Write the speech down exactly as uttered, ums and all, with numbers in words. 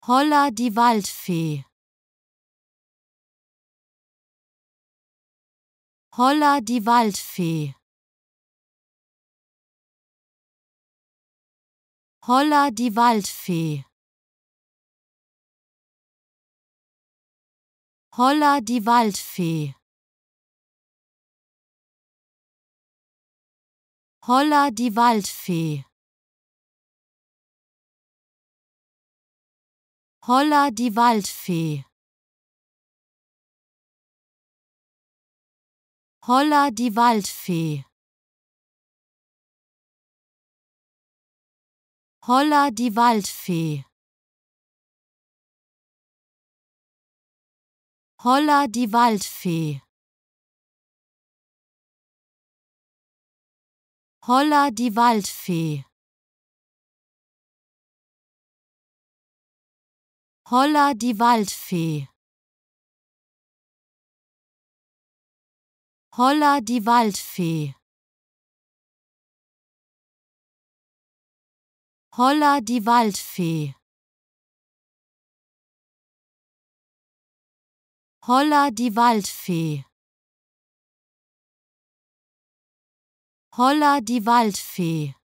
Holla die Waldfee. Holla die Waldfee. Holla die Waldfee. Holla die Waldfee. Holla die Waldfee. Holla die Waldfee. Holla die Waldfee. Holla die Waldfee. Holla die Waldfee. Holla die Waldfee. Holla die Waldfee. Holla die Waldfee. Holla die Waldfee. Holla die Waldfee. Holla die Waldfee.